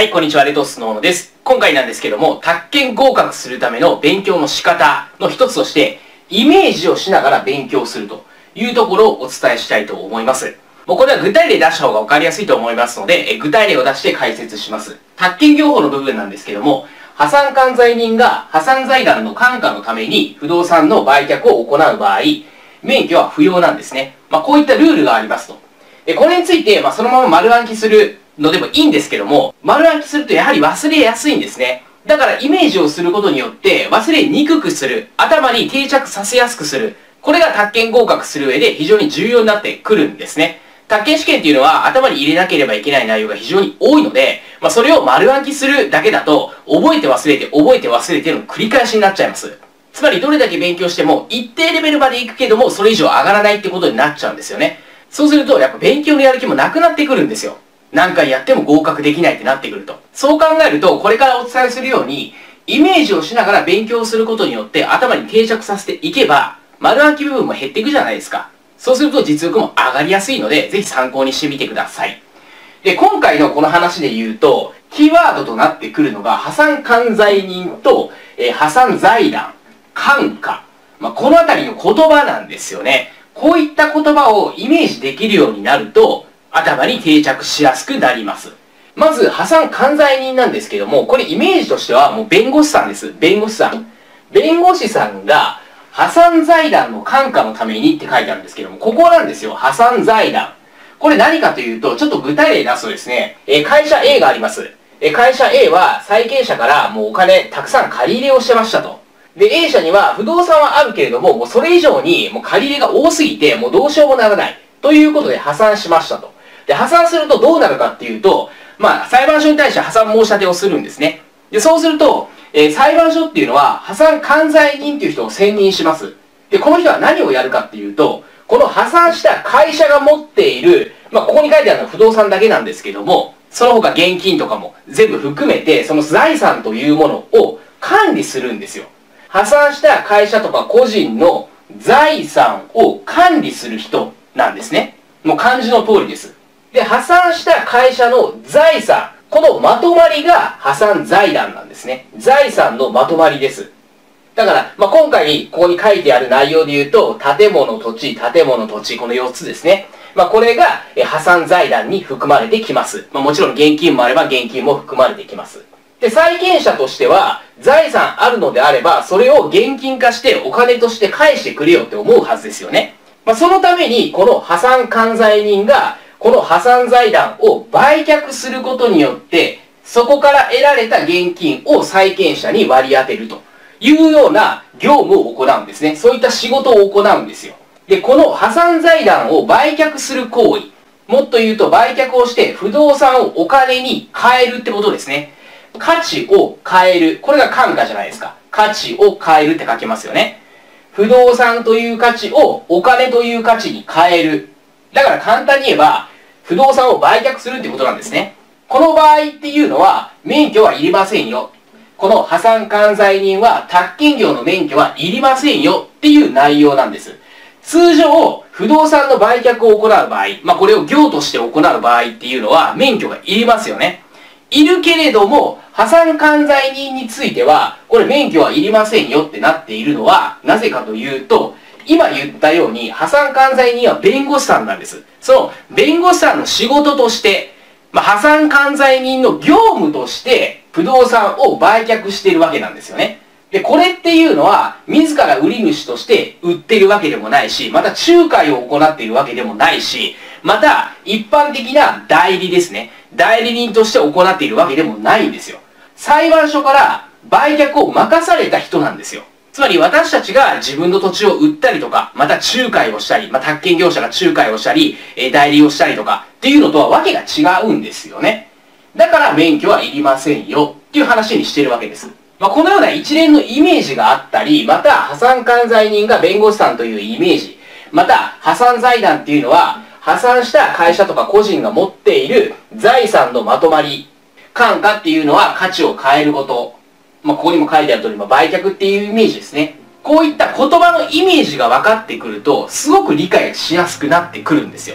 はい、こんにちは、レトスノーノです。今回なんですけども、宅建合格するための勉強の仕方の一つとして、イメージをしながら勉強するというところをお伝えしたいと思います。もうこれは具体例出した方が分かりやすいと思いますので、具体例を出して解説します。宅建業法の部分なんですけども、破産管財人が破産財団の管可のために不動産の売却を行う場合、免許は不要なんですね。こういったルールがありますと。これについて、そのまま丸暗記するのでもいいんですけども、丸暗記するとやはり忘れやすいんですね。だからイメージをすることによって忘れにくくする、頭に定着させやすくする。これが宅建合格する上で非常に重要になってくるんですね。宅建試験っていうのは頭に入れなければいけない内容が非常に多いので、それを丸暗記するだけだと、覚えて忘れて覚えて忘れての繰り返しになっちゃいます。つまりどれだけ勉強しても一定レベルまで行くけども、それ以上上がらないってことになっちゃうんですよね。そうするとやっぱ勉強のやる気もなくなってくるんですよ。何回やっても合格できないってなってくると。そう考えると、これからお伝えするように、イメージをしながら勉強することによって頭に定着させていけば、丸暗記部分も減っていくじゃないですか。そうすると実力も上がりやすいので、ぜひ参考にしてみてください。で、今回のこの話で言うと、キーワードとなってくるのが、破産管財人と、破産財団、管可。このあたりの言葉なんですよね。こういった言葉をイメージできるようになると、頭に定着しやすくなります。まず、破産管財人なんですけども、これイメージとしてはもう弁護士さんです。弁護士さん。弁護士さんが破産財団の管可のためにって書いてあるんですけども、ここなんですよ。破産財団。これ何かというと、ちょっと具体例出すとですね、会社 A があります。会社 A は債権者からもうお金たくさん借り入れをしてましたと。で、A 社には不動産はあるけれども、もうそれ以上にもう借り入れが多すぎて、もうどうしようもならない。ということで破産しましたと。で、破産するとどうなるかっていうと、裁判所に対して破産申し立てをするんですね。で、そうすると、裁判所っていうのは破産管財人っていう人を選任します。で、この人は何をやるかっていうと、この破産した会社が持っている、ここに書いてあるのは不動産だけなんですけども、その他現金とかも全部含めて、その財産というものを管理するんですよ。破産した会社とか個人の財産を管理する人なんですね。もう漢字の通りです。で、破産した会社の財産、このまとまりが破産財団なんですね。財産のまとまりです。だから、今回ここに書いてある内容で言うと、建物、土地、建物、土地、この4つですね。これが破産財団に含まれてきます。もちろん現金もあれば現金も含まれてきます。で、債権者としては、財産あるのであれば、それを現金化してお金として返してくれよって思うはずですよね。そのために、この破産管財人が、この破産財団を売却することによって、そこから得られた現金を債権者に割り当てるというような業務を行うんですね。そういった仕事を行うんですよ。で、この破産財団を売却する行為、もっと言うと売却をして不動産をお金に変えるってことですね。価値を変える。これが管可じゃないですか。価値を変えるって書けますよね。不動産という価値をお金という価値に変える。だから簡単に言えば、不動産を売却するってことなんですね。この場合っていうのは、免許はいりませんよ。この破産管財人は、宅建業の免許はいりませんよっていう内容なんです。通常、不動産の売却を行う場合、これを業として行う場合っていうのは、免許がいりますよね。いるけれども、破産管財人については、これ免許はいりませんよってなっているのは、なぜかというと、今言ったように、破産管財人は弁護士さんなんです。その弁護士さんの仕事として、破産管財人の業務として、不動産を売却しているわけなんですよね。で、これっていうのは、自ら売り主として売っているわけでもないし、また仲介を行っているわけでもないし、また、一般的な代理ですね。代理人として行っているわけでもないんですよ。裁判所から売却を任された人なんですよ。つまり私たちが自分の土地を売ったりとか、また仲介をしたり、宅建業者が仲介をしたり、代理をしたりとかっていうのとはわけが違うんですよね。だから免許はいりませんよっていう話にしているわけです。このような一連のイメージがあったり、また破産管財人が弁護士さんというイメージ、また破産財団っていうのは破産した会社とか個人が持っている財産のまとまり、管可っていうのは価値を変えること、ここにも書いてある通り、売却っていうイメージですね。こういった言葉のイメージが分かってくると、すごく理解しやすくなってくるんですよ。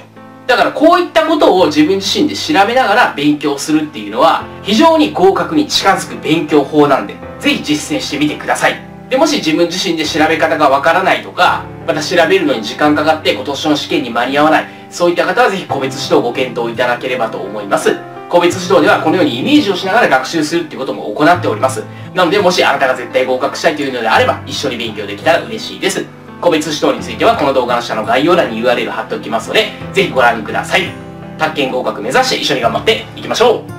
だからこういったことを自分自身で調べながら勉強するっていうのは非常に合格に近づく勉強法なんで、ぜひ実践してみてください。で、もし自分自身で調べ方がわからないとか、また調べるのに時間かかって今年の試験に間に合わない、そういった方はぜひ個別指導をご検討いただければと思います。個別指導ではこのようにイメージをしながら学習するっていうことも行っております。なので、もしあなたが絶対合格したいというのであれば、一緒に勉強できたら嬉しいです。個別指導についてはこの動画の下の概要欄に URL 貼っておきますので、ぜひご覧ください。宅建合格目指して一緒に頑張っていきましょう。